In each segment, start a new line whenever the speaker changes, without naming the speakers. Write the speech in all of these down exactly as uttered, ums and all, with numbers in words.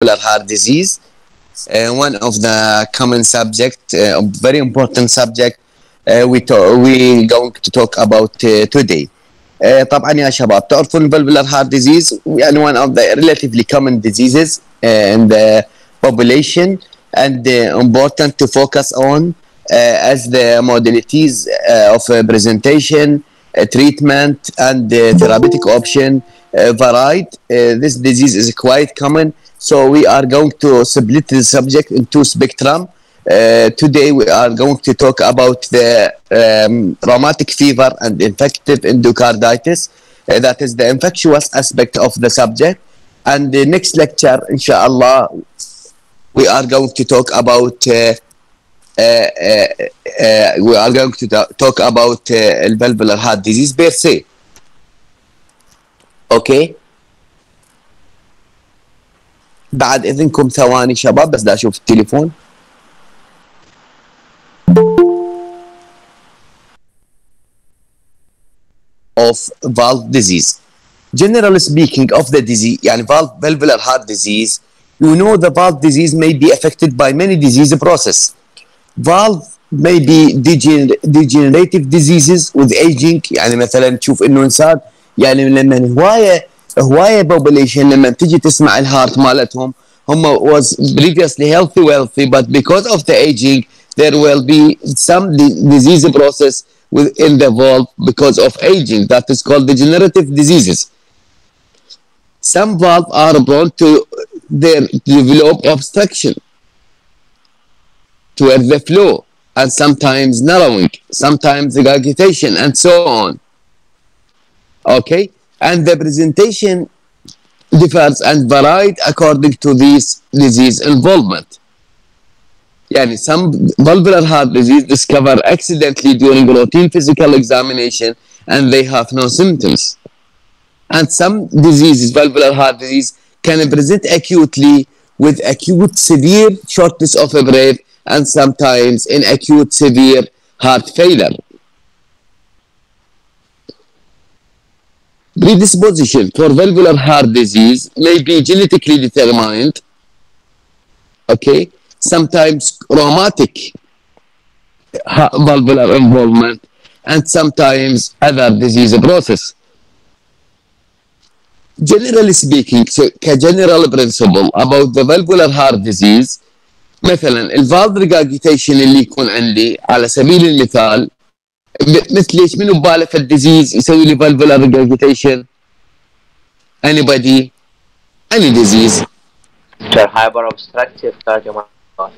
valvular heart disease, uh, one of the common subject, uh, very important subject uh, we to- we going to talk about uh, today. uh, طبعا يا شباب تعرفون الفالفولار heart disease يعني one of the relatively common diseases uh, in the population, and uh, important to focus on uh, as the modalities uh, of uh, presentation, uh, treatment, and uh, therapeutic option uh, varied. Uh, this disease is quite common, so we are going to split the subject into spectrum. Uh, today we are going to talk about the um, rheumatic fever and infective endocarditis. Uh, that is the infectious aspect of the subject. And the next lecture, inshallah, we are going to talk about uh, uh, uh, uh, we are going to ta- talk about uh, valvular heart disease per se. اوكي. بعد اذنكم ثواني شباب بس دا اشوف التليفون. Of valve disease. Generally speaking of the disease, يعني valve, valvular heart disease, you know the valve disease may be affected by many disease process. Valve may be degener- degenerative diseases with aging. يعني مثلا تشوف انه انسان يعني لما هوايه هوايه population لما تجي تسمع الهارت مالتهم هم was previously healthy wealthy, but because of the aging there will be some di- disease process within the valve because of aging that is called degenerative diseases. Some valves are prone to their develop obstruction toward the flow, and sometimes narrowing, sometimes regurgitation, and so on. Okay, and the presentation differs and varied according to this disease involvement. Yani some valvular heart disease discover accidentally during routine physical examination and they have no symptoms. And some diseases, valvular heart disease, can present acutely with acute severe shortness of breath and sometimes in acute severe heart failure. Predisposition for valvular heart disease may be genetically determined, okay, sometimes rheumatic valvular involvement, and sometimes other disease process. Generally speaking, so كجنرال principle about the valvular heart disease، مثلا الفالف regurgitation اللي يكون عندي على سبيل المثال مثل ايش منو بباله في الديزيز يسوي لي valvular regurgitation؟ anybody؟ any disease؟
hyper obstructive cardiomyopathy.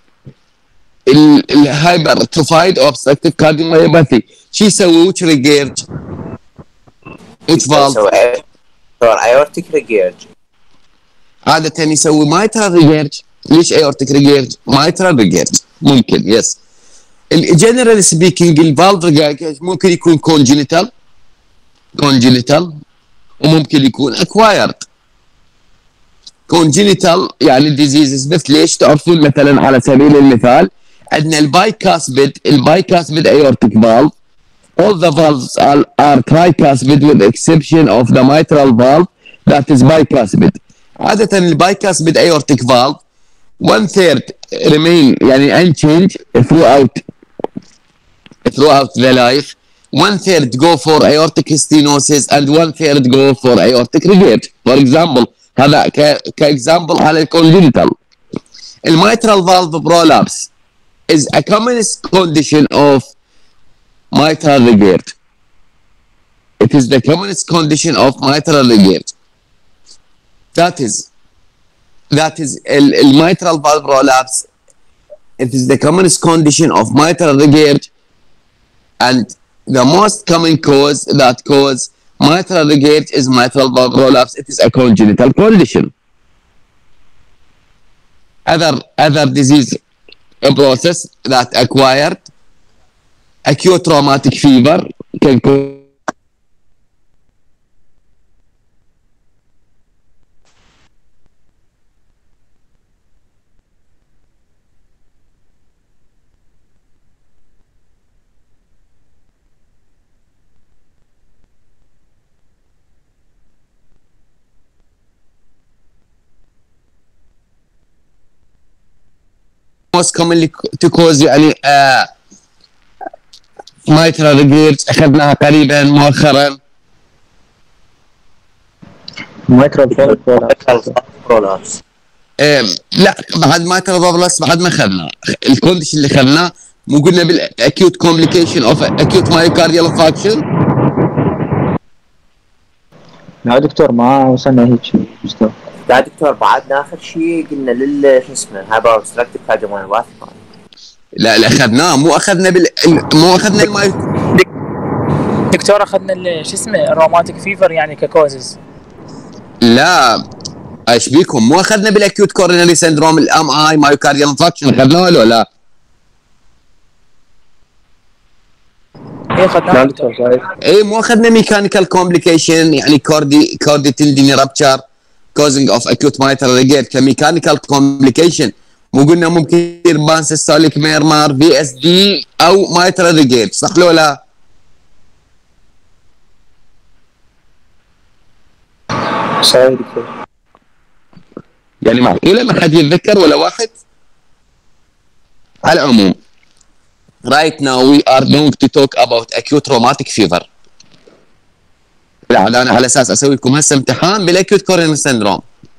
الهايبر تروفايد اوبستراكتيف كارديوميوباثي شو يسوي؟ وش ريجيرج؟ وش فالف؟
So, so aortic regurg.
عادة يسوي مايترال ريجيرج. ليش ايورتيك ريجيرج؟ مايترال ريجيرج ممكن يس. الجنرال سبيكينج الفالف ريجيرج ممكن يكون كونجينيتال كونجينيتال وممكن يكون اكوايرد. كونجينيتال يعني ديزيزز بس ليش تعرفون مثلا على سبيل المثال عندنا البايكاسبيد البايكاسبيد ايورتيك فالف. All the valves are, are tricuspid with the exception of the mitral valve that is bicuspid. عادة البايكاسبيد aortic valve one third remain يعني unchanged throughout throughout the life. One third go for aortic stenosis and one third go for aortic regurg. For example هذا ك كexample على الcongenital. المitral valve prolapse is a common condition of mitral regurg. It is the commonest condition of mitral regurg. That is, that is ال- ال- mitral valve prolapse. It is the commonest condition of mitral regurg, and the most common cause that cause mitral regurg is mitral valve prolapse. It is a congenital condition. Other other disease process that acquired acute traumatic fever can cause most commonly to cause يعني uh, mitral regurg اخذناها قريبا مؤخرا.
مايترال
برولابس.
لا بعد مايترال بابلس بعد ما اخذنا الكونديشن اللي اخذناه، مو قلنا بالاكيوت كومبليكيشن اوف اكيوت مايوكارديال انفاركشن.
لا دكتور ما وصلنا هيك مستوى.
لا دكتور بعدنا اخر شيء قلنا لل شو اسمه هايبر اوبستراكتيف كارديوميوباثي.
لا لا اخذناه، مو اخذنا بال مو اخذنا الماي
دكتور اخذنا شو اسمه الروماتيك فيفر يعني ككوزز.
لا ايش بيكم، مو اخذنا بالاكيوت كورونري سندروم الام اي مايوكارديال انفاركشن اخذناه ولا لا؟
ايه اخذناه دكتور.
ايه مو اخذنا ميكانيكال كومبليكيشن يعني كاردي كاردي تنديني رابتشر كوزنج اوف اكيوت مايترال ريجير كميكانيكال كومبليكيشن، مو قلنا ممكن يصير بان سيستوليك ميرمار في اس دي او مايترال ريجير، صح لو لا؟
صحيح دكتور.
يعني معقوله ما حد يتذكر ولا واحد؟ على العموم right now we are going to talk about acute rheumatic fever. لا انا على اساس اسوي لكم هسه امتحان بالاكيوت كورونري سندروم.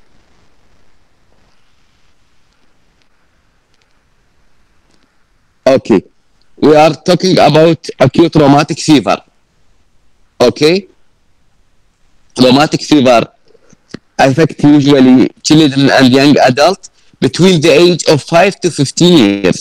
Okay, we are talking about acute rheumatic fever. Okay, rheumatic fever affect usually children and young adults between the age of five to fifteen years.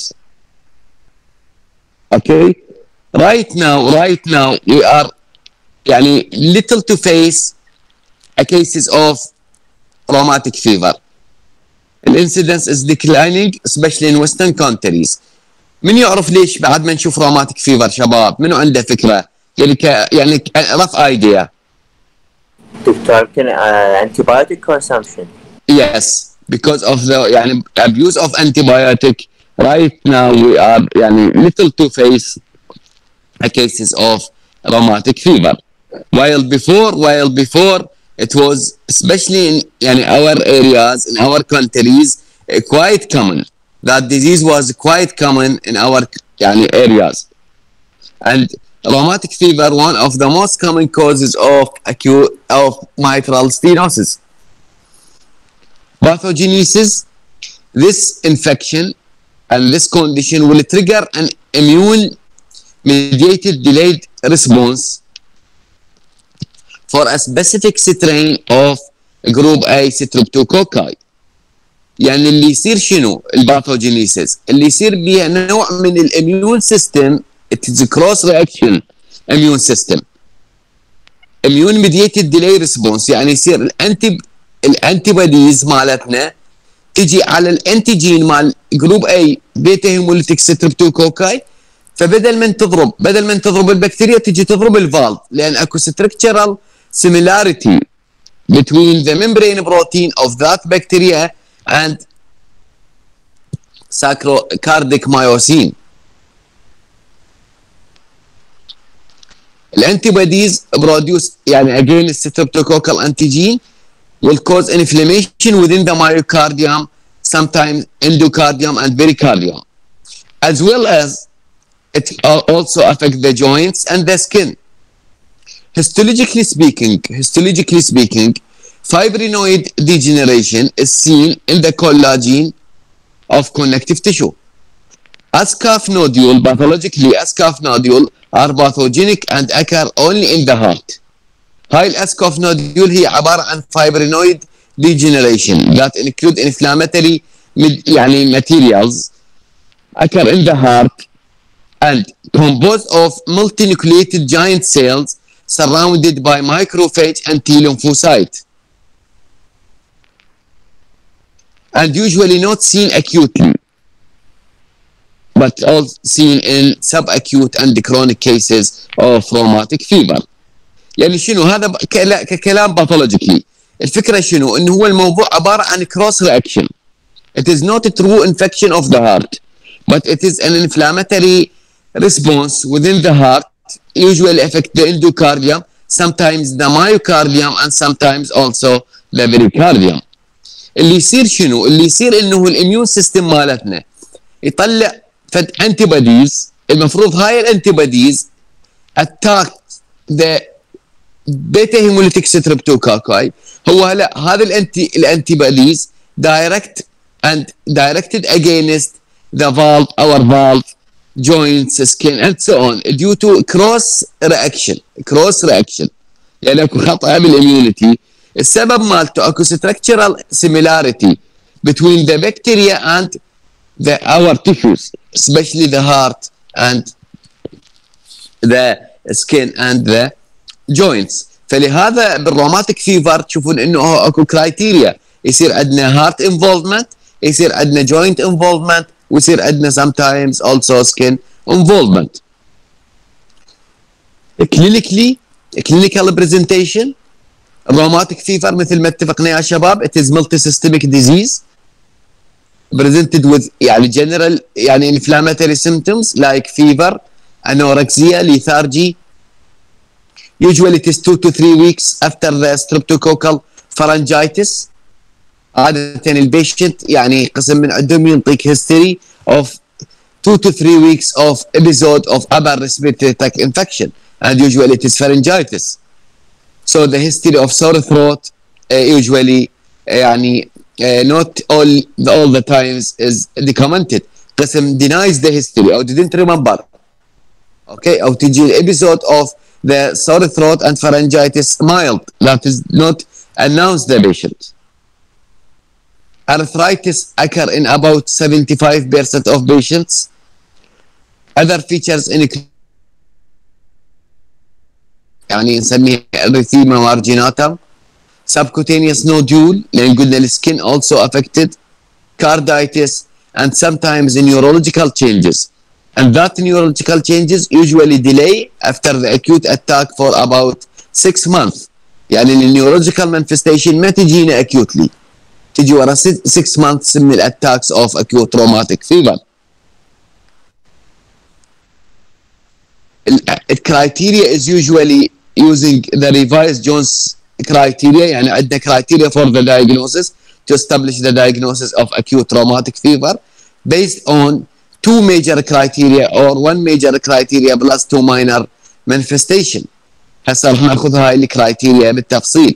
Okay, right now, right now we are يعني little to face a cases of rheumatic fever. The incidence is declining especially in western countries. من يعرف ليش بعد ما نشوف rheumatic fever شباب؟ منو عنده فكرة؟ يعني ك يعني rough idea.
دكتور يمكن antibiotic consumption.
Yes, because of the يعني abuse of antibiotic. Right now we are يعني little to face a cases of rheumatic fever. While before, while before it was especially in يعني our areas in our countries uh, quite common. That disease was quite common in our يعني areas. And rheumatic fever, one of the most common causes of acute of mitral stenosis. Pathogenesis, this infection and this condition will trigger an immune mediated delayed response for a specific strain of group A streptococci. يعني اللي يصير شنو الباثوجينيسيس؟ اللي يصير بها نوع من الاميون سيستم it is a cross reaction immune system immune mediated delay response، يعني يصير الانتي الانتي بوديز مالتنا تجي على الانتيجين مال جروب A بيتا هيموليتيك ستريبتوكوكاي، فبدل من تضرب بدل من تضرب البكتيريا تجي تضرب الفالف، لان اكو structural similarity between the membrane protein of that bacteria and sacrocardic myosin. الانتيبوديز produce يعني against streptococcal antigen will cause inflammation within the myocardium, sometimes endocardium and pericardium, as well as it also affect the joints and the skin. Histologically speaking, histologically speaking, fibrinoid degeneration is seen in the collagen of connective tissue. Ascaf nodule, pathologically Ascaf nodule are pathogenic and occur only in the heart. هاي الأسكاف nodule هي عبارة عن fibrinoid degeneration that include inflammatory يعني materials occur in the heart and composed of multinucleated giant cells surrounded by macrophage and T lymphocyte, and usually not seen acutely, but all seen in subacute and chronic cases of rheumatic fever. يعني شنو هذا ككلام باثولوجيكلي؟ الفكرة شنو؟ إنه هو الموضوع عبارة عن cross reaction. It is not a true infection of the heart, but it is an inflammatory response within the heart, usually affect the endocardium, sometimes the myocardium, and sometimes also the pericardium. اللي يصير شنو؟ اللي يصير إنه الإميون سيستم مالتنا يطلع فد انتي بوديز. المفروض هاي الانتي بوديز اتاك ذا بيتا هيموليتيك ستريبتوكوكاي. هو هلا هذا الانتي الانتي بوديز دايركت and directed against the valve, our valve, joints, skin and so on due to cross reaction. cross reaction يعني اكو خطأ بالاميونيتي. السبب مالته اكو structural similarity between the bacteria and the our tissues, especially the heart and the skin and the joints. فلهذا بالروماتيك فيفر تشوفون انه اكو كرايتيريا، يصير عندنا heart involvement، يصير عندنا joint involvement، ويصير عندنا sometimes also skin involvement. clinically clinical presentation rheumatic fever مثل ما اتفقنا يا شباب it is multisystemic disease presented with يعني general يعني inflammatory symptoms like fever, anorexia, lethargy. usually it is two to three weeks after the streptococcal pharyngitis. عادة البيشنت يعني قسم من عندهم ينطيك history of two to three weeks of episode of upper respiratory tract infection and usually it is pharyngitis. So the history of sore throat uh, usually uh, يعني uh, not all the, all the times is documented. قسم denies the history or didn't remember. Okay, أو تجي episode of the sore throat and pharyngitis mild that is not announced the patient. Arthritis occur in about seventy-five percent of patients. Other features include يعني نسميه erythema marginatum, subcutaneous nodule لأن قلنا السكين also affected, carditis and sometimes neurological changes. And that neurological changes usually delay after the acute attack for about six months. يعني النيورولوجيكال manifestation ما تجينا acutely، تجي ورا six months من الاتاكس of acute traumatic fever. The criteria is usually using the revised Jones criteria. يعني عندنا criteria for the diagnosis to establish the diagnosis of acute traumatic fever based on two major criteria or one major criteria plus two minor manifestation. هسه راح ناخذ هاي الكرايتيريا بالتفصيل.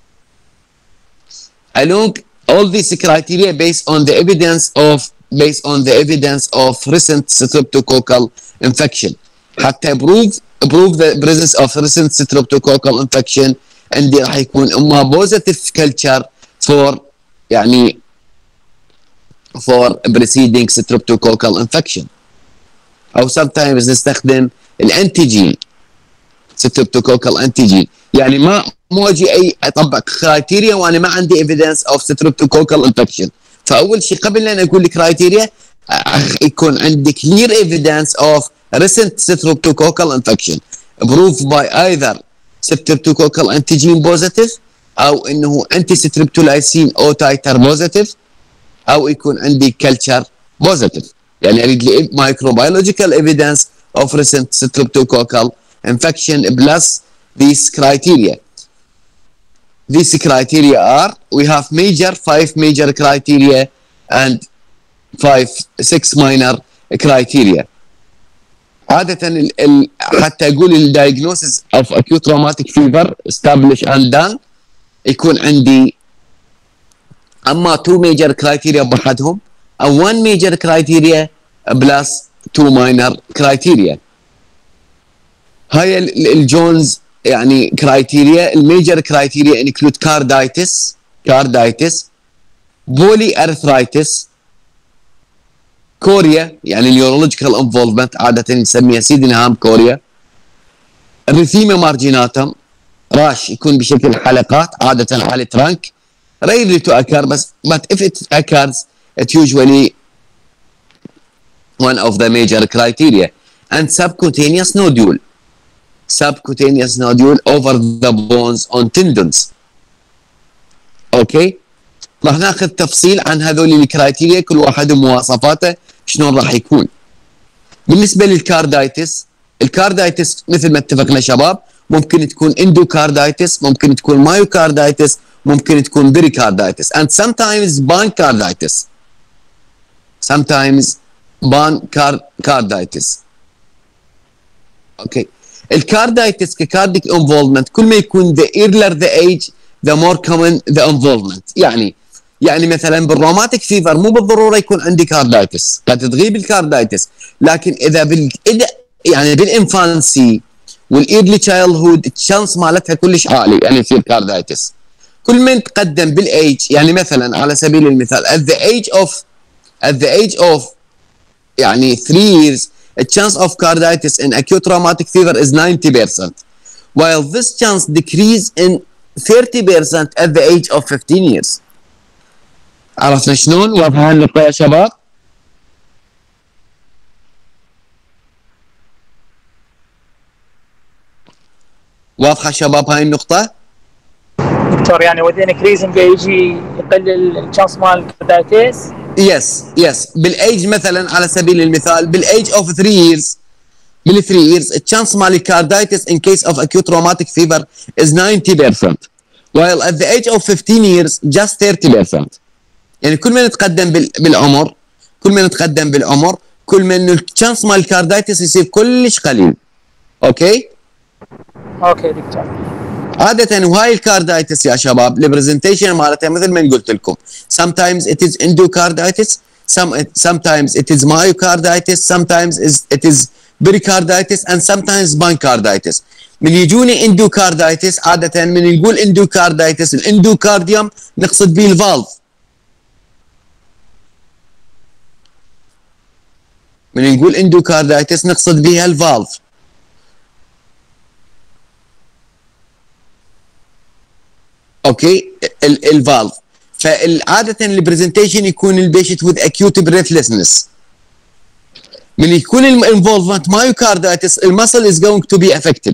Along all these criteria based on the evidence of based on the evidence of recent streptococcal infection. حتى prove prove the presence of recent streptococcal infection عندي راح يكون اما positive culture for يعني for preceding streptococcal infection او sometimes نستخدم الانتيجين streptococcal antigen. يعني ما مو اجي اي اطبق كرايتيريا وانا ما عندي ايفيدنس اوف streptococcal infection. فاول شيء قبل ان اقول كرايتيريا يكون عندي clear evidence of recent streptococcal infection proved by either streptococcal antigen positive او انه انتي streptolysin او تايتر positive او يكون عندي culture positive. يعني اريد لي microbiological evidence of recent streptococcal infection plus these criteria. These criteria are we have major five major criteria and five six minor criteria. عادة ال ال حتى أقول ال diagnosis of acute traumatic fever established and done يكون عندي أما two major criteria بحدهم أو one major criteria plus two minor criteria. هاي الجونز يعني كرايتيريا. الميجر كرايتيريا انكلود كاردايتس كاردايتس بولي ارثرايتس كوريا يعني النيورولوجيكال انفولفمنت عاده نسميها سيدنهام كوريا. الريثيما مارجيناتم راش يكون بشكل حلقات عاده حاله رانك rarely to occur بس but if it occurs it usually one of the major criteria. And subcutaneous nodule subcutaneous nodule over the bones on tendons. اوكي راح ناخذ تفصيل عن هذول الكرايتيريا كل واحد ومواصفاته شلون راح يكون. بالنسبه للكاردايتس الكاردايتس مثل ما اتفقنا شباب ممكن تكون اندوكاردايتس ممكن تكون مايوكاردايتس ممكن تكون بريكاردايتس and sometimes pancarditis sometimes بان كار كاردايتس. اوكي الكاردايتس ككارديك انفولمنت كل ما يكون the earlier the age the more common the involvement. يعني يعني مثلا بالروماتيك فيفر مو بالضروره يكون عندي كاردايتس، قد تغيب الكاردايتس، لكن اذا بال اذا يعني بالانفانسي والايرلي تشايلد هود الشانس مالتها كلش عالي يعني يصير كاردايتس. كل ما نتقدم بالايج يعني مثلا على سبيل المثال at the age of at the age of يعني three years a chance of carditis in acute traumatic fever is ninety percent while this chance decrease in thirty percent at the age of fifteen years. عرفنا شلون؟ واضحة النقطة يا شباب؟ واضحة شباب هاي النقطة؟
دكتور يعني within increasing يجي يقلل الشانس مال الكاردايتس؟
يس يس بالايج مثلا على سبيل المثال بالايج اوف three years بال three years الشانس مال الكاردايتس in case of acute traumatic fever is ninety percent while at the age of fifteen years just thirty percent. يعني كل ما نتقدم بالعمر كل ما نتقدم بالعمر كل ما انه الشانس مال الكاردايتس يصير كلش قليل. اوكي
اوكي دكتور.
عادة وهاي الكاردايتس يا شباب البرزنتيشن مالتها مثل ما قلت لكم sometimes it is endocarditis some sometimes it is myocarditis sometimes it is pericarditis and sometimes pancreatitis. من يجوني endocarditis عادة من نقول endocarditis الاندوكارديوم نقصد به الفالف. من نقول endocarditis نقصد بها الفالف. اوكي الفالف. فعادة البرزنتيشن يكون البيشنت with acute breathlessness. من يكون الانفولفمنت مايوكاردايتس المسل is going to be affected.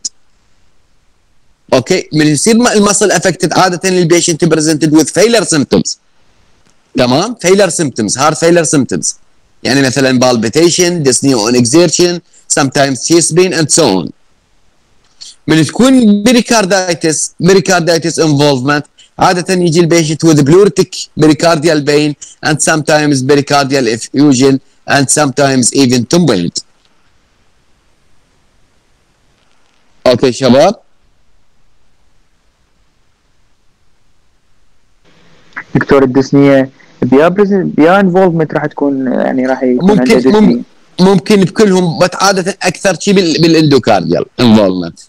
اوكي من يصير المسل affected عادة البيشنت presented with failure symptoms. تمام failure symptoms heart failure symptoms يعني مثلا palpitation dyspnea on exertion sometimes chest pain and so on. من تكون بريكاردايتس بريكاردايتس انفولفمنت عادة يجي البيشنت with pleuritic pericardial pain and sometimes pericardial effusion and sometimes even tumbling. اوكي شباب
دكتور الدسنية بيا بريزن بيا انفولفمنت راح تكون يعني راح يكون
ممكن ممكن ممكن بكلهم بس عادة اكثر شيء بالاندوكارديال انفولفمنت.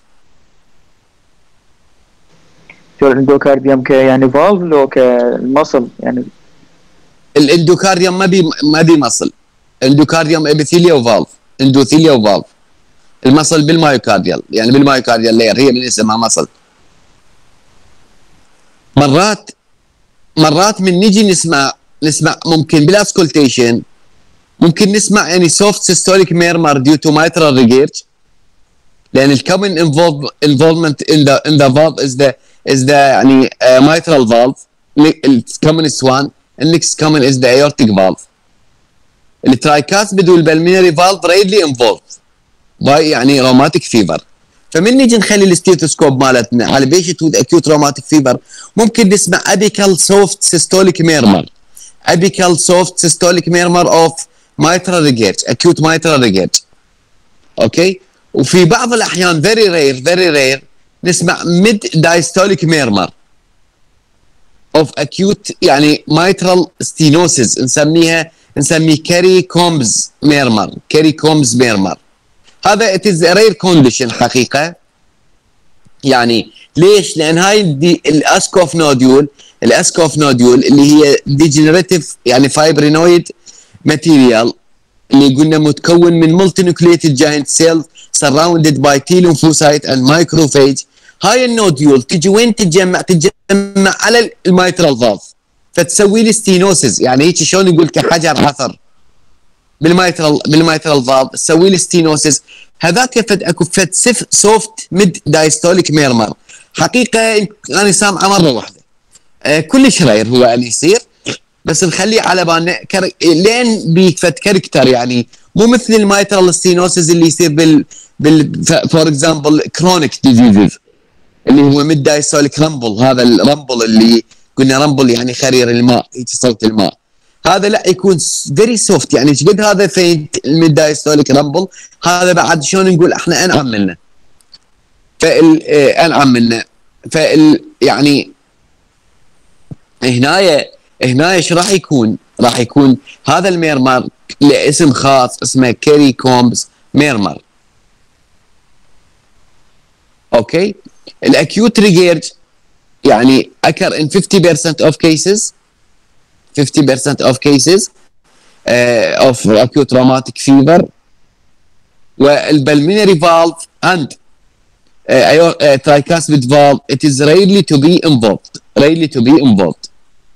الاندوكارديوم ك يعني فالف لو كالمصل يعني
الاندوكارديوم ما بي ما بي مصل اندوكارديوم ابيثيليا وفالف اندوثيليا وفالف. المصل بالمايوكارديال يعني بالمايوكارديال لاير هي من اسمها مصل. مرات مرات من نجي نسمع نسمع ممكن بالاسكولتيشن ممكن نسمع يعني soft systolic murmur due to mitral regurg لان الكومن involvement in the in the valve is the is the يعني uh, mitral valve الكومنست one and next common is the aortic valve. الترايكاسبيد والبلمينري valve rarely involved by يعني rheumatic fever. فمن نيجي نخلي الستيتوسكوب مالتنا على بيشنت with acute rheumatic fever ممكن نسمع apical soft systolic murmur apical soft systolic murmur of mitral regurg acute mitral regurg. اوكي وفي بعض الاحيان very rare very rare نسمع mid diastolic murmur of acute يعني mitral stenosis نسميها نسميه كاري كومز murmur كاري كومز murmur. هذا it is a rare condition حقيقة. يعني ليش؟ لأن هاي الاسكوف نوديول الاسكوف نوديول اللي هي degenerative يعني fibrinoid material اللي قلنا متكون من multinucleated giant cells surrounded by T lymphocyte and macrophage. هاي النوديول تجي وين تتجمع؟ تتجمع على الميترال فالف فتسوي لي ستينوسز يعني هيك شلون يقول كحجر عثر بالميترال بالميترال فالف تسوي لي ستينوسز. هذاك فد اكو فد سف سوفت ميد دايستوليك ميرمر حقيقه انا سامعه مره واحده. آه كلش رير هو ان يصير بس نخليه على بالنا كر... لين بيفد كاركتر يعني مو مثل الميترال ستينوسز اللي يصير بال بال فور اكزامبل كرونيك ديزيزز اللي هو ميد دايستوليك رامبل. هذا الرامبل اللي قلنا رامبل يعني خرير الماء هيك صوت الماء. هذا لا يكون فيري سوفت، يعني ايش قد هذا فينت الميد دايستوليك رامبل، هذا بعد شلون نقول احنا انعم منه. فال آه انعم منه فال يعني هنايا هنايا ايش راح يكون؟ راح يكون هذا الميرمر له اسم خاص اسمه كيري كومبز ميرمر. اوكي. الاكيوت ريجيرج يعني occur in fifty percent of cases fifty percent of cases uh, of acute rheumatic fever. والبلمونري valve and uh, uh, tricuspid valve it is rarely to be involved rarely to be involved.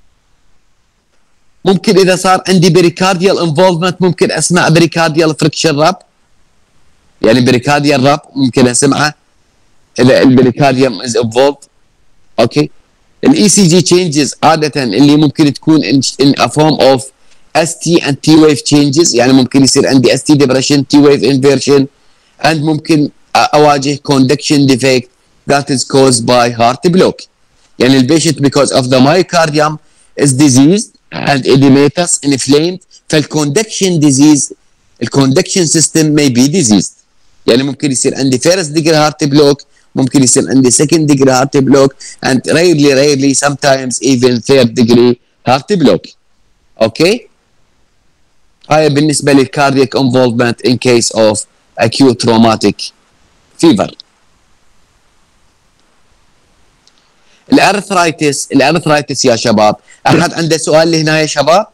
ممكن اذا صار عندي بريكارديال انفولفمنت ممكن اسمع بريكارديال فريكشن راب، يعني بريكارديال راب ممكن اسمعه اذا البريكارديوم از انفولد. اوكي. الاي سي جي تشينجز عاده اللي ممكن تكون ان ا فورم اوف اس تي اند تي ويف تشينجز، يعني ممكن يصير عندي اس تي ديبريشن تي ويف انفيرشن اند ممكن اواجه كوندكشن ديفكت that is caused by heart block. يعني البيشنت because of the myocardium is diseased and edematous inflamed فالكوندكشن ديزيز الكوندكشن سيستم may be diseased. يعني ممكن يصير عندي first degree heart block، ممكن يصير عندي second degree heart block and rarely rarely sometimes even third degree heart block. اوكي. هاي بالنسبة للكاردياك involvement in case of acute traumatic fever. الارثرايتس الارثرايتس يا شباب، احد عنده سؤال لهنا يا شباب؟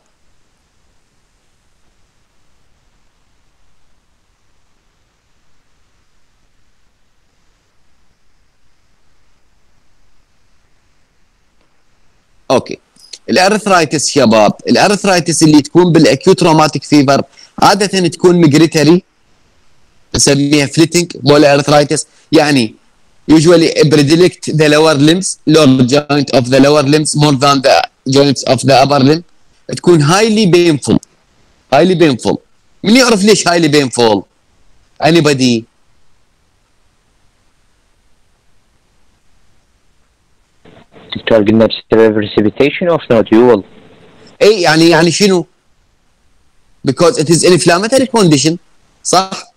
اوكي. الارثرايتس شباب، الارثرايتس اللي تكون بالاكيوت روماتيك فيفر عاده تكون ميجريتري نسميها فليتنج بول ارثرايتس، يعني usually predict the lower limbs lower joint of the lower limbs more than the joints of the upper limb. تكون highly painful highly painful. من يعرف ليش highly painful؟ anybody؟
دكتور قلنا بسبب precipitation of nodule.
اي يعني يعني شنو؟ because it is inflammatory condition صح؟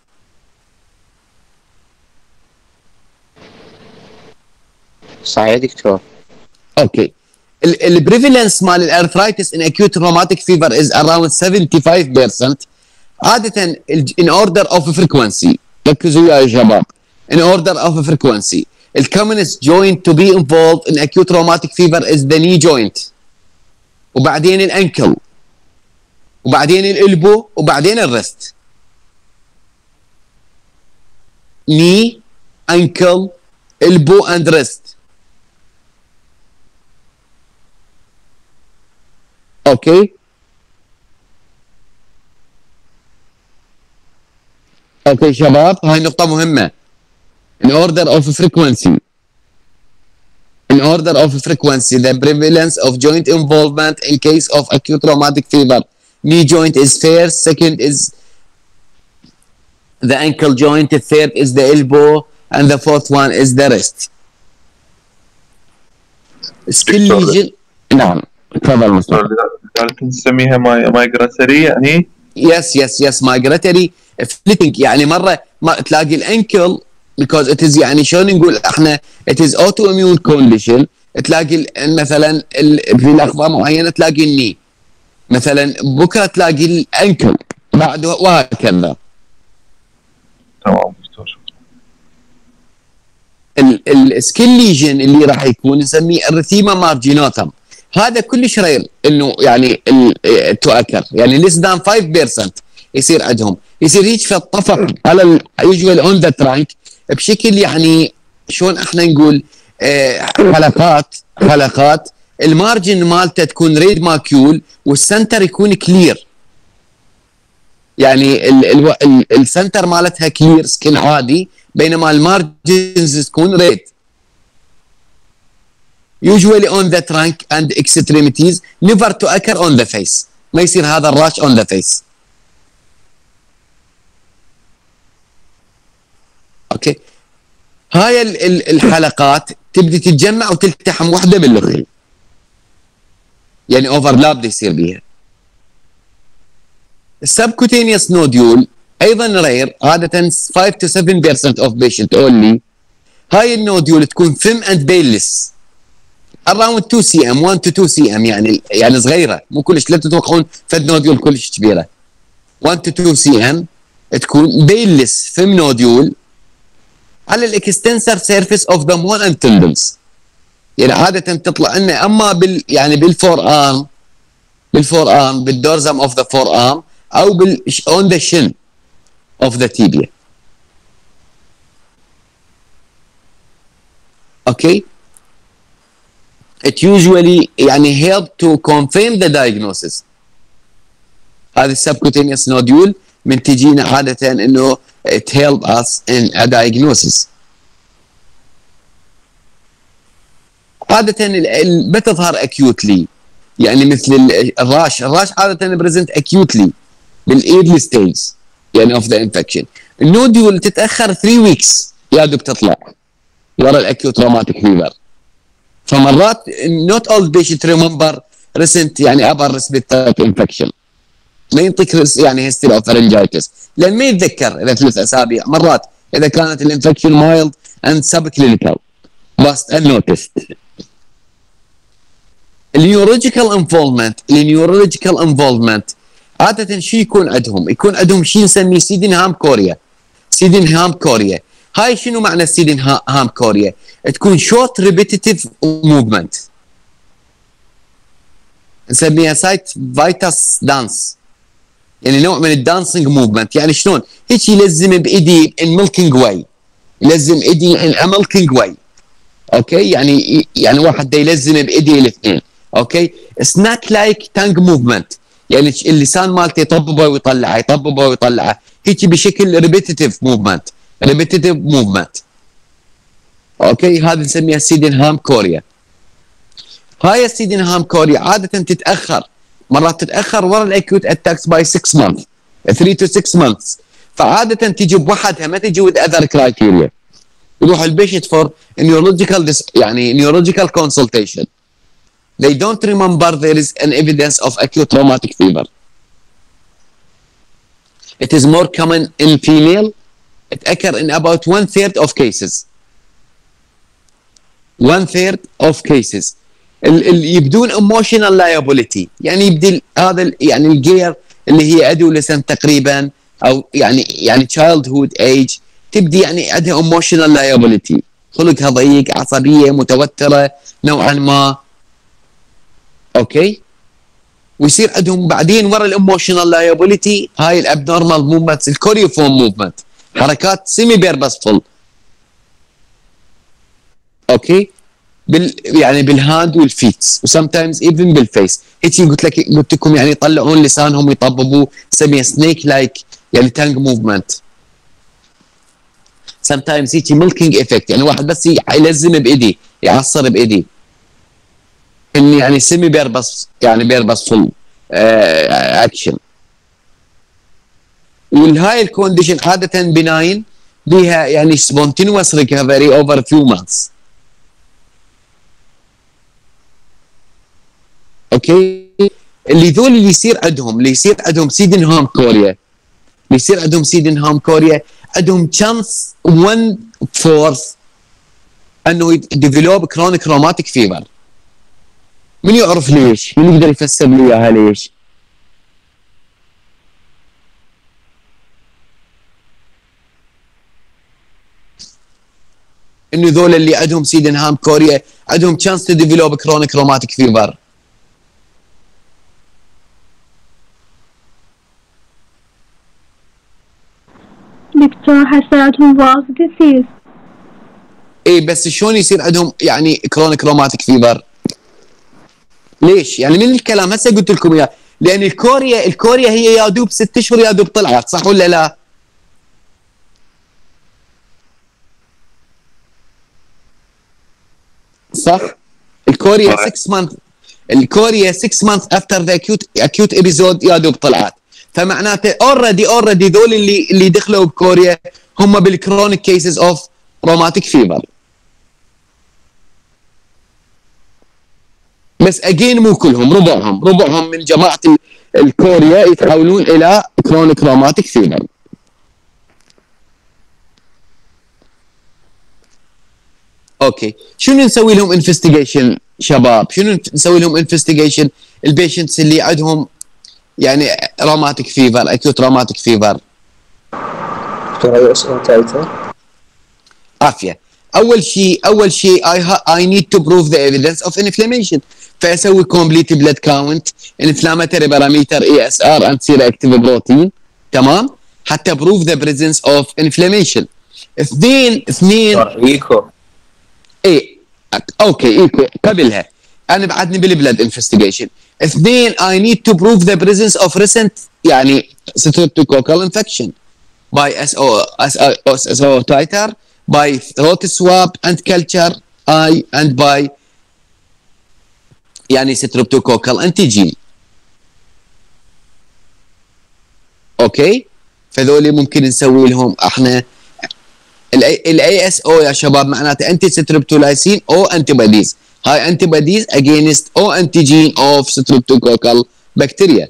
صحيح دكتور.
اوكي. البريفالنس مال الارثرايتس ان acute rheumatic fever is around seventy-five percent. عادة in order of frequency، ركزوا يا شباب، in order of frequency the commonest joint to be involved in acute rheumatic fever is the knee joint، وبعدين الانكل، وبعدين الالبو، وبعدين الرست. knee ankle elbow and wrist. اوكي. اوكي شباب، هاي نقطة مهمة. in order of frequency in order of frequency the prevalence of joint involvement in case of acute rheumatic fever: knee joint is first, second is the ankle joint, the third is the elbow, and the fourth one is the wrist. Skill lesion. نعم تفضل مصطفى.
لذلك نسميها مايجراتوري يعني؟
يس يس يس مايجراتوري فليتنج، يعني مرة ما تلاقي الانكل because it is يعني شلون نقول احنا it is autoimmune condition، تلاقي مثلا في لحظة معينة تلاقي الني، مثلا بكرة تلاقي الانكل بعد وهكذا.
تمام دكتور.
السكيل ليجن اللي راح يكون نسميه الرثيما مارجينوتم، هذا كلش رير انه يعني تؤكر، يعني less than five percent يصير عندهم، يصير هيك في الطفح على يوجوال اون ذا ترانك بشكل يعني شلون احنا نقول آه حلقات حلقات المارجن مالته تكون ريد ماكيول والسنتر يكون كلير، يعني ال ال ال السنتر مالتها كلير سكين عادي بينما المارجنز تكون ريد. usually on the trunk and extremities never to occur on the face، ما يصير هذا الراش on the face. اوكي. هاي ال ال الحلقات تبدي تتجمع وتلتحم واحده بالاخرى، يعني اوفرلاب يصير بيها. السبكوتينيوس نوديول ايضا رير، عاده five to seven percent of patient only. هاي النوديول تكون thin and painless around two سي إم one to two سي إم، يعني يعني صغيره، مو كلش، لا تتوقعون فد نوديول كلش كبيره. one to two سي إم تكون painless thin نوديول على الاكستنسر سيرفيس اوف ذا مول اند تندنز. يعني عاده تطلع لنا اما بال يعني بالفور ارم بالفور ارم بالدورزم اوف ذا فور ارم او بال اون ذا شن اوف ذا تيبيا. اوكي. it usually يعني help to confirm the diagnosis. هذا السبكوتينيوس نوديول من تجينا عاده انه it help us in a diagnosis. عادة بتظهر acutely، يعني مثل الراش، الراش عادة present acutely بالايرلي ستيج يعني of the infection. النوديول تتأخر three weeks يا دوب تطلع ورا الاكيوت روماتيك فيفر. فمرات not all patient remember recent يعني upper respiratory infection، ما ينطيك يعني history of pharyngitis لان ما يتذكر اذا ثلاث اسابيع. مرات اذا كانت الانفكشن mild and subclinical bust unnoticed. النيورولوجيكال انفولمنت النيورولوجيكال انفولمنت عاده شو يكون عندهم؟ يكون عندهم شيء نسميه سيدنهام كوريا. سيدنهام كوريا هاي شنو معنى سيدنهام كوريا؟ تكون شورت ريبيتيتيف موفمنت، نسميها سايت فايتاس دانس، يعني نوع من الدانسينج موفمنت. يعني شلون؟ هيك يلزم بايدي ان ميلكينج واي، يلزم ايدي ان ميلكينج واي. اوكي، يعني يعني واحد دا يلزم بايدي الاثنين. اوكي، سناك لايك تانج موفمنت، يعني اللسان مالته يطببه ويطلعه يطببه ويطلعه، هيك بشكل ريبيتيتيف موفمنت ريبيتيتيف موفمنت. اوكي، هذا نسميها سيدنهام كوريا. هاي السيدنهام كوريا عاده تتاخر، مرات تتاخر ورا الاكيوت اتاكس باي six months three to six months. فعاده تجي بوحدها، ما تجي with other criteria. يروح البيشنت فور neurological يعني neurological consultation. They don't remember there is an evidence of acute traumatic fever. It is more common in female. It occurs in about one third of cases. One third of cases. اللي يبدون emotional liability، يعني يبدي هذا يعني الجير اللي هي adolescent تقريبا، او يعني يعني childhood age، تبدي يعني عندها emotional liability، خلقها ضيق، عصبيه، متوتره نوعا ما. اوكي، ويصير عندهم بعدين ورا الايموشنال لايبيليتي هاي الابنورمال موفمنتس، الكوريوفورم موفمنت، حركات سيمي بيربسفول. اوكي، بال يعني بالهاند والفيتس وسم تايمز ايفن بالفيس. هيك قلت لك قلت لكم يعني يطلعون لسانهم يطببوا، سميها سنيك لايك يعني تانج موفمنت. سم تايمز هيك ميلكينج افكت، يعني واحد بس يلزم بايدي يعصر بايدي، اني يعني سيمي بيربس يعني بيربسفول اكشن. والهاي الكونديشن عاده بناين بها يعني سبونتينوس ريكفري اوفر فيو مانثس. اوكي، اللي ذول اللي يصير عندهم اللي يصير عندهم سيدنهام كوريا اللي يصير عندهم سيدنهام كوريا عندهم تشانس one fourth انه يديفلوب كرونيك روماتيك فيفر. من يعرف ليش؟ من يقدر يفسر لي اياها ليش؟ انه ذول اللي عندهم سيدنهام كوريا عندهم تشانس تو ديفلوب كرونيك روماتيك فيفر.
دكتور هسه عندهم فالف ديسيز.
اي بس شلون يصير عندهم يعني كرونيك روماتيك فيفر؟ ليش؟ يعني من الكلام هسه قلت لكم اياه، لان الكوريا الكوريا هي يا دوب ست اشهر يا دوب طلعت، صح ولا لا؟ صح؟ الكوريا six months الكوريا six months after the acute acute episode يا دوب طلعت. فمعناته اوريدي اوريدي ذول اللي اللي دخلوا بكوريا هم بالكرونيك كيسز اوف روماتيك فيفر. بس اجين مو كلهم، ربعهم ربعهم من جماعه الكوريا يتحولون الى chronic rheumatic fever. اوكي شنو نسوي لهم انفستيجيشن شباب؟ شنو نسوي لهم انفستيجيشن البيشنتس اللي عندهم يعني روماتيك فيفر اكيوت روماتيك فيفر؟
دكتور اي اس او تايتر.
عافيه. اول شيء اول شيء I, I need to prove the evidence of inflammation. فاسوي complete blood count inflammatory parameter E S R and C-reactive protein تمام حتى prove the presence of inflammation. اثنين اثنين
ايكو
ايه اوكي ايكو قبلها انا بعدني بالبلد انفستيجيشن. اثنين I need to prove the presence of recent يعني streptococcal infection by S O S O titer by throat swab and culture I and by يعني streptococcal antigen. اوكي فذولي ممكن نسوي لهم احنا الاي اس او يا شباب معناته انتي ستريبتولايسين او انتي بوديز. هاي انتي بوديز اجينست او انتيجين اوف ستريبتوكوكال بكتيريا.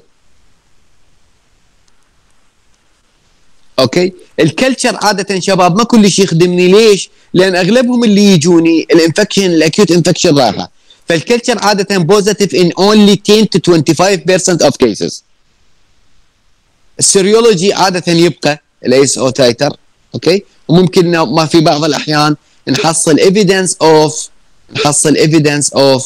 اوكي الكلتشر عاده شباب ما كل شيء يخدمني. ليش؟ لان اغلبهم اللي يجوني الانفكشن الاكيوت انفكشن رايحه. فالكلتشر عاده بوزيتيف ان اونلي ten to twenty-five percent of cases. السيريولوجي عاده يبقى الاي اس او تايتر اوكي وممكن ما في بعض الاحيان نحصل evidence of نحصل evidence of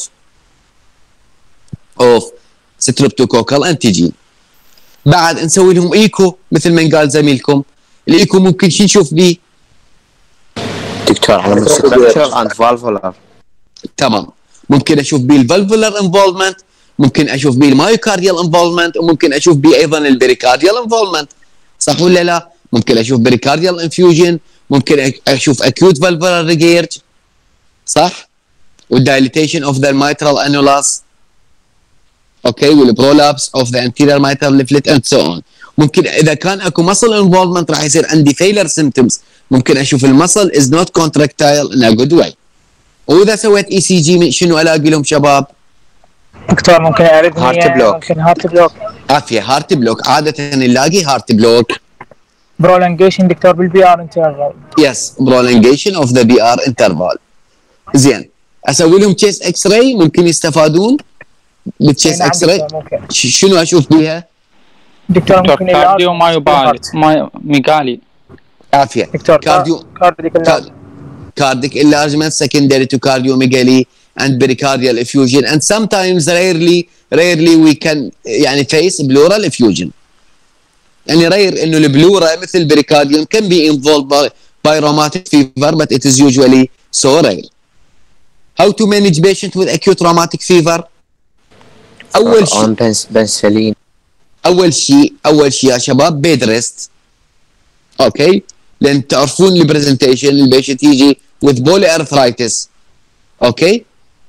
of streptococcal antigen. بعد نسوي لهم ايكو مثل ما قال زميلكم. الايكو ممكن شو نشوف بيه؟
دكتور على structural and valvular.
تمام ممكن اشوف بيه الفالفولار انفولمنت ممكن اشوف بيه المايوكارديال انفولمنت وممكن اشوف بيه ايضا البريكارديال انفولمنت. صح ولا لا؟ ممكن اشوف بريكارديال انفيوجن ممكن اشوف acute valvular regurg صح والدايليتيشن اوف ذا mitral annulus اوكي والبرولابس اوف ذا anterior mitral leaflet and so on. ممكن اذا كان اكو muscle involvement راح يصير عندي failure symptoms. ممكن اشوف المسل is not contractile in a good way. واذا سويت اي سي جي شنو الاقي لهم شباب؟
دكتور ممكن يعرضني
هارت بلوك.
ممكن هارت بلوك
عافيه هارت بلوك عاده نلاقي هارت بلوك.
برولونجيشن دكتور بالبي ار انترفال.
يس برولونجيشن اوف ذا بي ار انترفال. زين اسوي لهم تشيست اكس راي ممكن يستفادون بالتشيست اكس راي. شنو اشوف بيها؟
دكتور ممكن
كارديو ما يبالي ما ميغالي.
عافيه
دكتور
كارديو
كارديك
cardiac enlargement secondary to cardiomegaly and pericardial effusion and sometimes rarely rarely we can يعني face pleural effusion. يعني rare انه البلورا مثل pericardium can be involved by, by rheumatic fever but it is usually so rare. How to manage patient with acute rheumatic fever؟ اول شيء
بنسلين.
اول شيء اول شيء يا شباب بيد ريست. اوكي لان تعرفون البرزنتيشن البيشنت يجي with polyarthritis اوكي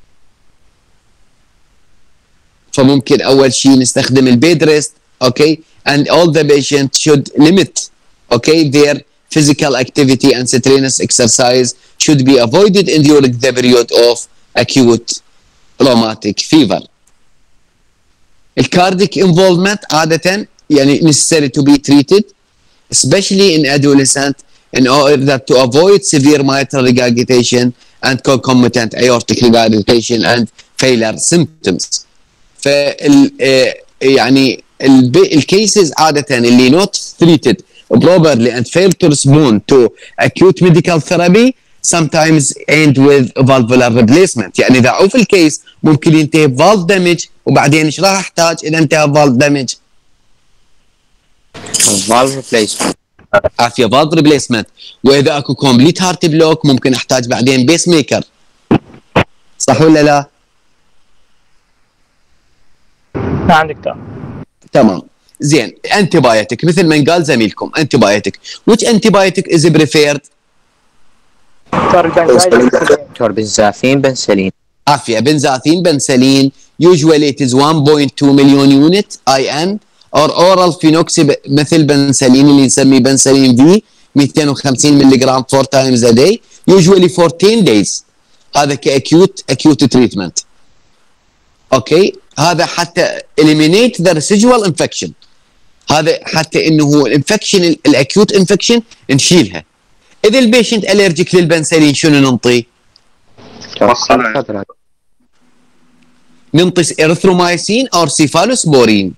فممكن اول شيء نستخدم البيد ريست اوكي and all the patient should limit okay their physical activity and strenuous exercise should be avoided during the period of acute rheumatic fever. الكارديك involvement عادة يعني necessary to be treated especially in adolescent in order to avoid severe mitral regurgitation and concomitant aortic regurgitation and failure symptoms. فال يعني الكيسز عادة اللي not treated properly and fail to respond to acute medical therapy sometimes end with valvular replacement. يعني إذا عوف الكيس ممكن ينتهي valve damage وبعدين ايش راح احتاج إذا انتهى valve damage؟
valve replacement.
عافيه valve replacement. واذا اكو كومبليت هارت بلوك ممكن احتاج بعدين بيس ميكر. صح ولا لا؟
نعم دكتور.
تمام زين انتي بايوتيك مثل ما قال زميلكم انتي بايوتيك which antibiotic is preferred؟
دكتور بنزاثين بنسلين.
عافيه بنزاثين بنسلين usually it is one point two million unit I N or oral phenoxy مثل بنسلين اللي نسميه بنسلين في مئتين وخمسين ملي جرام four times a day usually for ten days. هذا كأكيوت acute treatment. اوكي هذا حتى eliminate the residual infection. هذا حتى انه الانفكشن الاكيوت انفكشن نشيلها. اذا البيشنت الرجيك للبنسلين شنو ننطي؟ ننطي اريثرومايسين او سيفالوسبورين.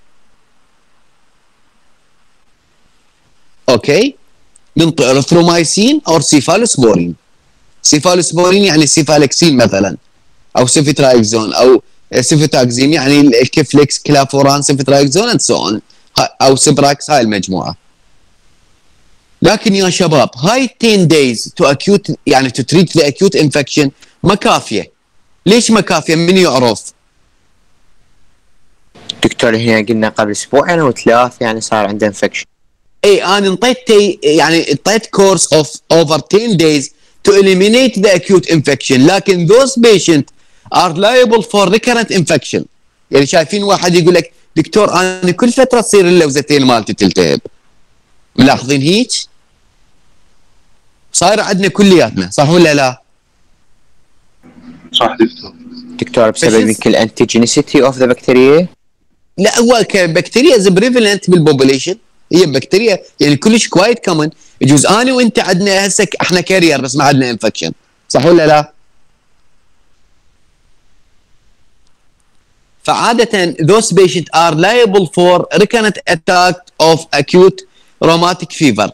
اوكي، ننطي اريثرومايسين او سيفالوسبورين. سيفالوسبورين يعني سيفالكسين مثلا، او سيفترايكزون، او سيفتاكزيم يعني الكفلكس، كلافوران، سيفترايكزون اند سو اون، او سبراكس، هاي المجموعه. لكن يا شباب هاي عشرة days تو acute يعني تو تريت ذا acute infection ما كافيه. ليش ما كافيه؟ من يعرف؟
دكتور هنا قلنا قبل اسبوعين او ثلاث يعني صار عنده انفكشن.
اي انا انطيت يعني انطيت كورس اوف اوفر عشرة days to eliminate the acute infection، لكن those patients are liable for recurrent infection. يعني شايفين واحد يقول لك دكتور انا كل فتره تصير اللوزتين مالتي تلتهب، ملاحظين هيك؟ صاير عندنا كلياتنا، صح ولا لا؟
صح دكتور.
دكتور بسبب يمكن الانتيجينيسيتي اوف ذا بكتيريا؟
لا، هو كبكتيريا از بريفلنت بالبوبوليشن، هي بكتيريا يعني كلش كوايت كومن. يجوز انا وانت عندنا هسه احنا كارير بس ما عندنا انفكشن، صح ولا لا؟ فعادة those patients are liable for recurrent attack of acute rheumatic fever.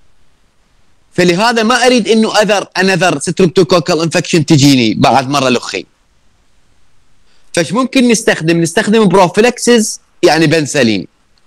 فلهذا ما اريد انه other another streptococcal infection تجيني بعد مره لخي. فايش ممكن نستخدم؟ نستخدم بروفيلاكسيس يعني بنسلين.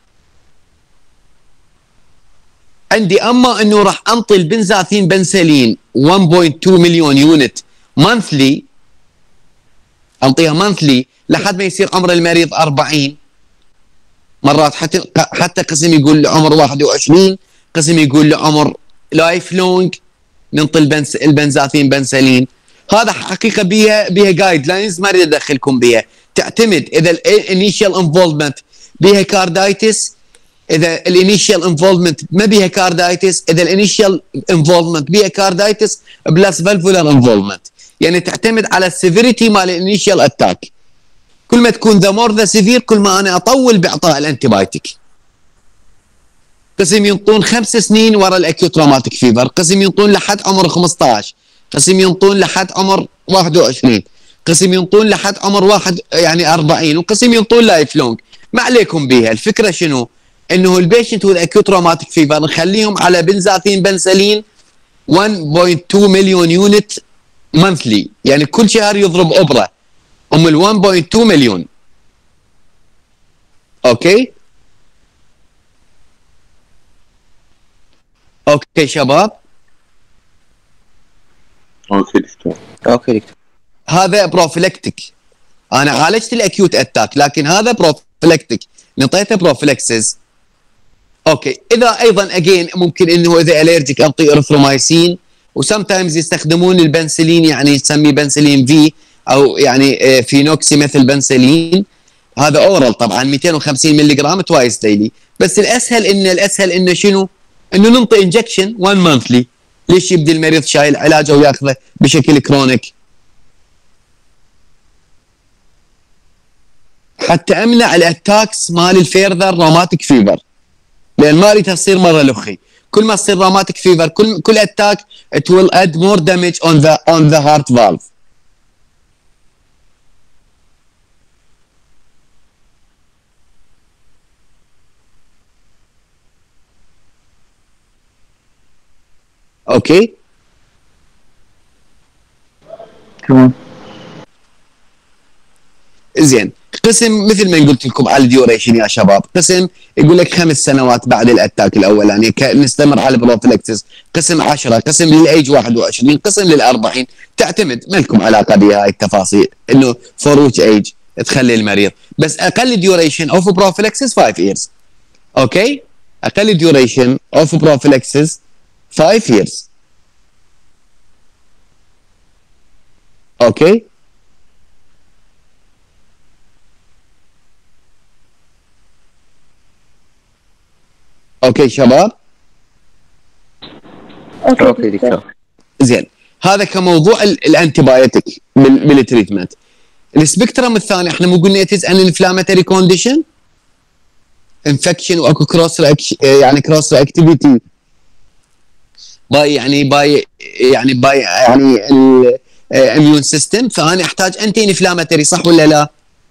عندي اما انه راح انطي البنزاثين بنسلين واحد فاصلة اثنين مليون يونت مانثلي، انطيها مانثلي لحد ما يصير عمر المريض أربعين. مرات حتى حتى قسم يقول عمر واحد وعشرين، قسم يقول له عمر لايف لونج، ننطي البنس البنزاثين بنسلين. هذا حقيقه بيها بيها جايد لاينز، ما اريد ادخلكم بيها، تعتمد اذا الانيشال انفولفمنت بيها كاردايتس، اذا الانيشال انفولفمنت ما بيها كاردايتس، اذا الانيشال انفولفمنت بيها كاردايتس بلس فالفولار انفولفمنت. يعني تعتمد على السيفيريتي مال الانيشال اتاك. كل ما تكون ذا مور ذا سيفير كل ما انا اطول باعطاء الانتيبايوتيك. قسم ينطون خمس سنين ورا الاكيوت روماتيك فيفر، قسم ينطون لحد عمر خمسة عشر، قسم ينطون لحد عمر واحد وعشرين، قسم ينطون لحد عمر واحد يعني أربعين، وقسم ينطون لايف لونج. ما عليكم بيها. الفكره شنو؟ انه البيشنت وذ اكيوت روماتيك فيفر نخليهم على بنزاثين بنسلين واحد فاصلة اثنين مليون يونت مانثلي، يعني كل شهر يضرب ابره ام ال واحد فاصلة اثنين مليون. اوكي اوكي شباب.
اوكي دكتور.
اوكي دكتور.
هذا بروفيلكتيك. انا عالجت الاكيوت اتاك، لكن هذا بروفيلكتيك، نطيته بروفيلكسز. اوكي، اذا ايضا اجين ممكن انه اذا الرجيك انطي اريثرومايسين، وسم تايمز يستخدمون البنسلين يعني يسمي بنسلين في او يعني فينوكسي مثل بنسلين. هذا اورال طبعا مئتين وخمسين ملي جرام توايس ديلي، بس الاسهل ان الاسهل انه شنو؟ انه ننطي انجكشن واحد مانثلي. ليش يبدي المريض شايل علاجه وياخذه بشكل كرونيك؟ حتى امنع الاتاكس مال الفيرذر روماتيك فيفر، لان ما اريدها تصير مره لخي. كل ما تصير روماتيك فيفر كل كل اتاك it will add more damage on the on the heart valve. اوكي
تمام.
زين، قسم مثل ما قلت لكم على الديوريشن يا شباب، قسم يقول لك خمس سنوات بعد الاتاك الاولاني يعني نستمر على البروفيلكسس، قسم عشرة، قسم للايج واحد وعشرين، قسم للأربعين. تعتمد، ما لكم علاقه بهاي التفاصيل انه فور ويتش ايج تخلي المريض، بس اقل ديوريشن اوف بروفيلكسس خمسة years. اوكي، اقل ديوريشن اوف بروفيلكسس خمسة years. اوكي اوكي شباب.
اوكي دكتور.
زين، هذا كموضوع الانتيبايوتيك بالتريتمنت. السبكترم الثاني احنا مو قلنا اتز ان انفلاماتوري كونديشن؟ انفكشن واكو كروس يعني كروس رياكتيفيتي باي يعني باي يعني باي يعني الاميون سيستم، فانا احتاج انتي انفلاماتوري، صح ولا لا؟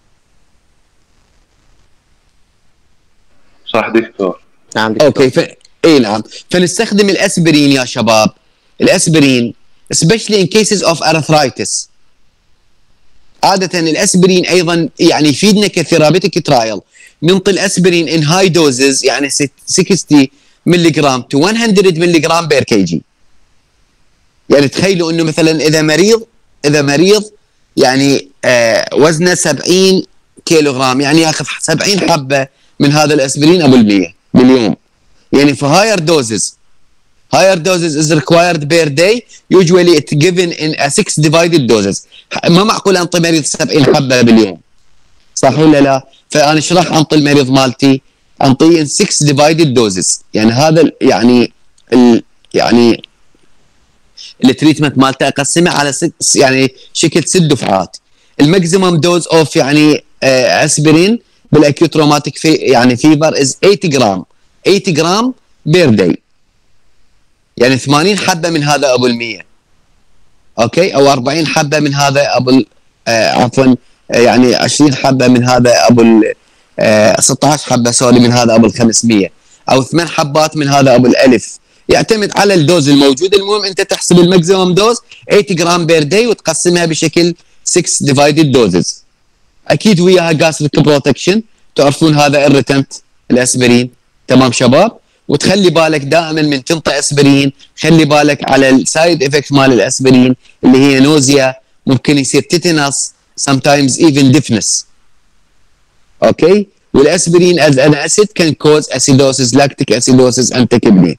صح دكتور.
نعم دكتور.
اوكي ف... اي نعم، فنستخدم الاسبرين يا شباب، الاسبرين especially in cases of arthritis. عادة الاسبرين ايضا يعني يفيدنا كثيرابيتك ترايل. ننطي الاسبرين in high doses يعني ستين ملي جرام to مية ملي جرام بير كي جي. يعني تخيلوا انه مثلا اذا مريض اذا مريض يعني آه وزنه سبعين كيلو جرام، يعني ياخذ سبعين حبه من هذا الاسبرين ابو المية باليوم. يعني في higher doses higher doses is required per day, usually it's given in a six divided doses. ما معقول انطي مريض سبعين حبه باليوم، صح ولا لا؟ فانا ايش راح انطي المريض مالتي؟ انطيه in six divided doses. يعني هذا يعني ال يعني التريتمنت مالته اقسمه على ست يعني شكل ست دفعات. الماكسيمم دوز اوف يعني آه اسبرين بالاكيوت روماتيك في يعني فيفر از ثمانين جرام ثمانين جرام بير داي، يعني ثمانين حبه من هذا ابو المية، اوكي، او أربعين حبه من هذا ابو آه عفوا آه يعني عشرين حبه من هذا ابو آه ستة عشر حبه سوري من هذا ابو ال خمسمية، او ثمان حبات من هذا ابو الالف. يعتمد على الدوز الموجود. المهم انت تحسب الماكسيمم دوز ثمانين جرام بير داي وتقسمها بشكل ستة ديفايدد دوزز. اكيد وياها جاستريك بروتكشن، تعرفون هذا الريتنت الاسبرين، تمام شباب؟ وتخلي بالك دائما من تنطي اسبرين، خلي بالك على السايد افكت مال الاسبرين اللي هي نوزيا، ممكن يصير تيتانس sometimes even deafness. اوكي؟ والاسبرين as an acid can cause acidosis, lactic acidosis and tachypnea.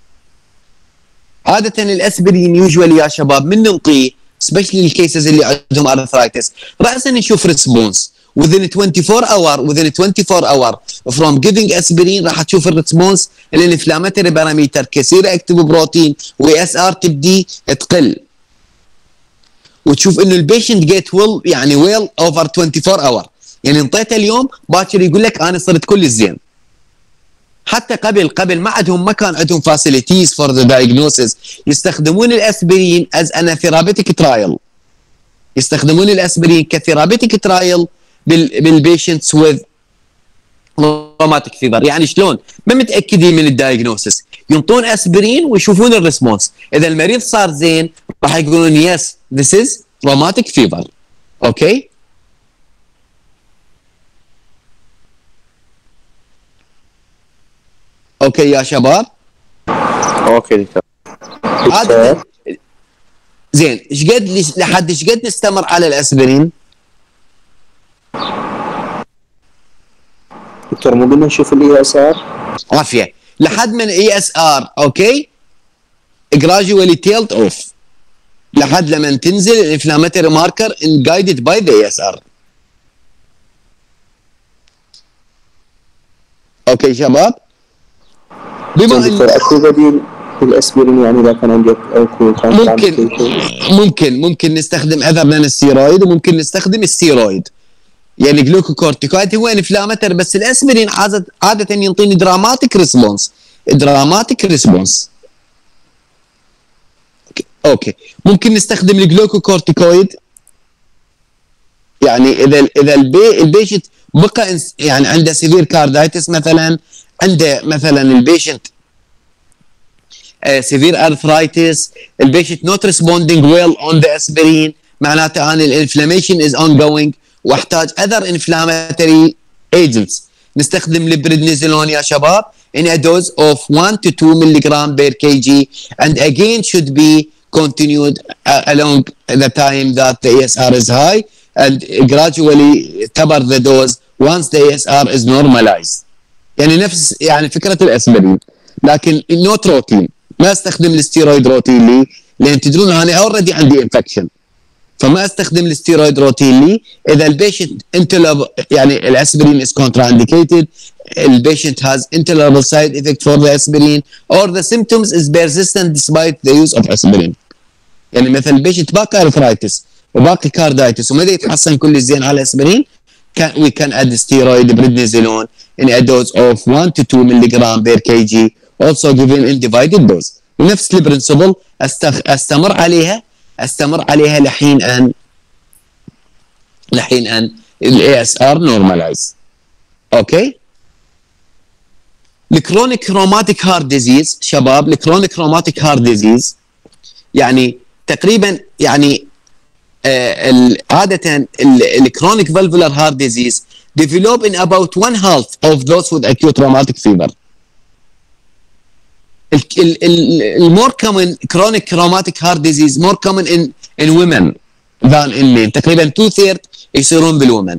عادة الاسبرين يوجوالي يا شباب من ننطيه especially الكيسز اللي عندهم arthritis رأسا نشوف ريسبونس within twenty-four hour within twenty-four hour from giving aspirin راح تشوف الريسبونس الانفلاماتوري باراميتر كثير اكتيف بروتين واس ار تبدي تقل، وتشوف انه البيشنت جيت ويل يعني ويل اوفر twenty-four hour. يعني انطيته اليوم باكر يقول لك انا صرت كل الزين. حتى قبل قبل ما عندهم ما كان عندهم فاسيليتيز فور ذا دايجنوسيس، يستخدمون الاسبرين از ان ثيرابيتيك ترايل، يستخدمون الاسبرين كثيرابيتيك ترايل بالبيشنتس وذ روماتيك فيفر. يعني شلون؟ ما متاكدين من الدايجنوسيس، ينطون اسبرين ويشوفون الريسبونس. اذا المريض صار زين راح يقولون يس ذيس از روماتيك فيفر. اوكي؟ اوكي يا شباب؟
اوكي دكتور.
عادة زين ايش قد لحد ايش قد نستمر على الاسبرين؟
دكتور مو قلنا نشوف الاي اس ار؟
عافيه لحد من اي اس ار اوكي gradually tailed off لحد لما تنزل الانفلاماتوري ماركر and guided by the اي اس ار. اوكي شباب؟ بما ان
اكو بديل للاسبرين يعني اذا كان عندك اكو
ممكن ممكن ممكن نستخدم اذر من الستيرويد وممكن نستخدم الستيرويد. يعني جلوكوكورتيكويد هو انفلاماتر، بس الاسبرين عادة عادة ينطيني دراماتيك ريسبونس دراماتيك ريسبونس. اوكي اوكي ممكن نستخدم الجلوكوكورتيكويد يعني اذا اذا البي البيشنت بقى يعني عنده سيفير كاردايتس مثلا، عنده مثلا البيشنت سيفير ارثرايتس، البيشنت نوت ريسبوندينج ويل اون ذا اسبرين، معناته ان الانفلاميشن از اون جوينج واحتاج اذر انفلاماتوري ايجنتس. نستخدم البريدنيزولون يا شباب in a dose of one to two milligram per kg and again should be continued uh, along the time that the E S R is high and gradually taper the dose once the E S R is normalized. يعني نفس يعني فكرة الاسبرين، لكن نوت روتين، ما استخدم الستيرويد روتينلي لان تدرون انا اوريدي عندي انفكشن، فما استخدم الستيرويد روتينلي. اذا البيشنت انتلر يعني الاسبرين is contraindicated, البيشنت has intolerable side effect for the aspirin or the symptoms is persistent despite the use of aspirin. يعني مثلا البيشنت باقي ارثرايتس وباقي كاردايتس وما يتحسن كل زين على الاسبرين، can, we can add steroid prednisolone in a dose of one to two milligram per kg, also given in divided dose. ونفس البرنسبل استخ... استمر عليها استمر عليها لحين ان لحين ان الاي اس ار نورمالايز. اوكي. الكرونيك روماتيك هارت ديزيز شباب، الكرونيك روماتيك هارت ديزيز يعني تقريبا يعني آه عاده الكرونيك فالفولار هارت ديزيز develop in about one half of those with acute rheumatic fever. The more common chronic rheumatic heart disease more common in in women than in men. تقريبا two thirds يصيرون بالwomen.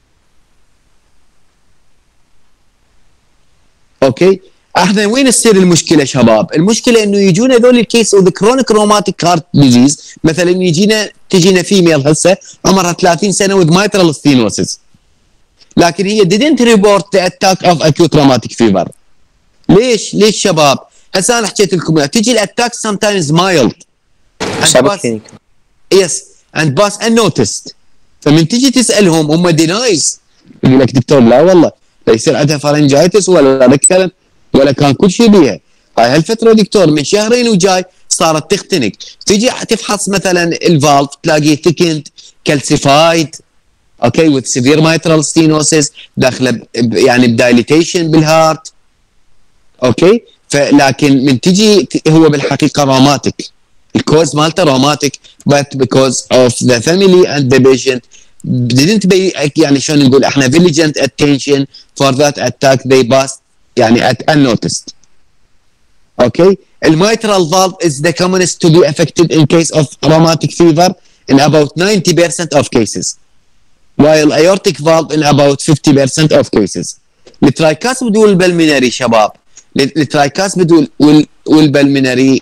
اوكي. احنا وين تصير المشكله شباب؟ المشكله انه يجونا هذول الكيس اوف كرونيك روماتيك هارت ديزيز، مثلا يجينا تجينا فيميل هسه عمرها ثلاثين سنه with mitral stenosis، لكن هي didn't report the attack of acute rheumatic fever. ليش؟ ليش شباب؟ هسه انا حكيت لكم تجي الاتاك sometimes mild yes and pass unnoticed. فمن تجي تسالهم هم دينايز يقول لك دكتور لا والله لا يصير عندها فارنجايتس ولا ركلت ولا كان كل شيء بيها. هاي هالفتره دكتور من شهرين وجاي صارت تختنق، تجي تفحص مثلا الفالف تلاقيه ثيكند كالسيفايد اوكي with severe mitral stenosis داخله يعني بدايليتيشن بالهارت اوكي. فلكن من تجي هو بالحقيقه روماتيك، الكوز مالته روماتيك but because of the family and the patient didn't be يعني شلون نقول احنا diligent attention for that attack they passed يعني at unnoticed. Okay. الميترال valve is the commonest to be affected in case of rheumatic fever in about ninety percent of cases, while aortic valve in about fifty percent of cases. الترايكاسبيد والبلمينري شباب، الترايكاسبيد والبلمينري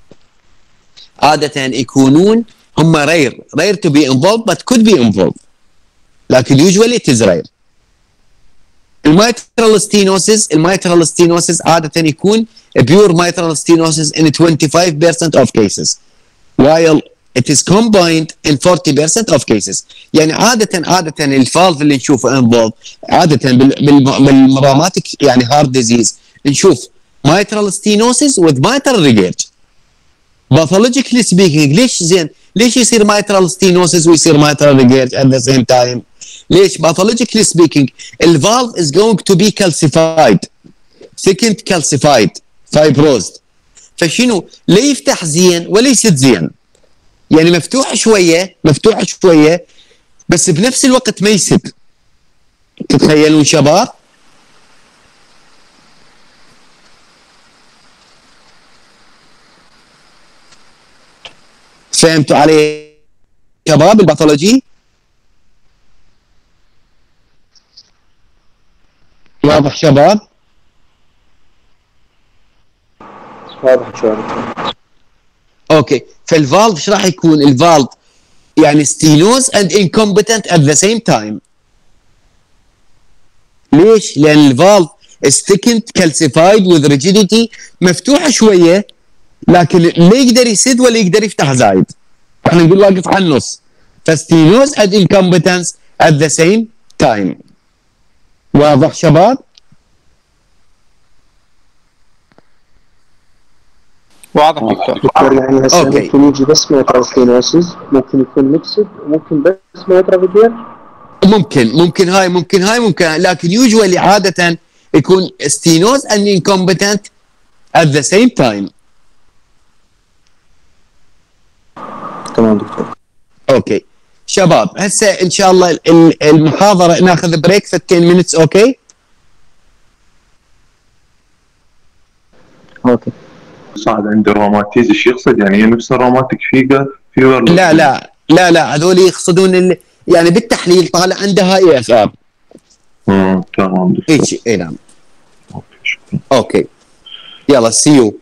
عادة يكونون هم رير رير to be involved but could be involved، لكن usually it is rare. الميترال stenosis الميترال stenosis عادة يكون pure mitral stenosis in twenty-five percent of cases while it is combined in forty percent of cases. يعني عادة عادة الفالف اللي نشوفه involved عادة بالروماتيك يعني heart disease نشوف mitral stenosis with mitral regurg. Pathologically speaking ليش زين ليش يصير mitral stenosis ويصير mitral regurg at the same time؟ ليش؟ pathologically speaking الفالف is going to be calcified thickened calcified fibrosed. فشنو؟ لا يفتح زين ولا يسد زين، يعني مفتوح شويه مفتوح شويه بس بنفس الوقت ما يسد. تتخيلون شباب؟ فهمتوا علي شباب الباثولوجي؟ واضح شباب؟
واضح شوي.
اوكي. فالفالف ايش راح يكون؟ الفالف يعني ستينوز اند انكومبتنت ات ذا سيم تايم. ليش؟ لان الفالف استكنت كالسيفايد وذ ريجيديتي مفتوحه شويه لكن لا يقدر يسد ولا يقدر يفتح زايد، احنا نقول واقف على النص. فستينوز اند انكومبتنس ات ذا سيم تايم. واضح شباب؟
واضح دكتور.
دكتور يعني هسه ممكن يجي بس ميترال ستينوسيس، ممكن يكون ميكسد، ممكن بس ميترال فيدير،
ممكن ممكن هاي ممكن هاي ممكن لكن يوجوالي عادة يكون ستينوز and incompetent at the same time.
تمام دكتور.
اوكي شباب هسه ان شاء الله المحاضرة ناخذ بريك for ten minutes. اوكي
اوكي.
صعد عند الروماتيز ايش يقصد؟ يعني هي نفس الروماتيك فيجا فيور؟
لا لا لا لا هذول يقصدون ال... يعني بالتحليل طالع عندها اي اس ار.
امم تمام دكتور.
اي نعم. اوكي يلا سي يو.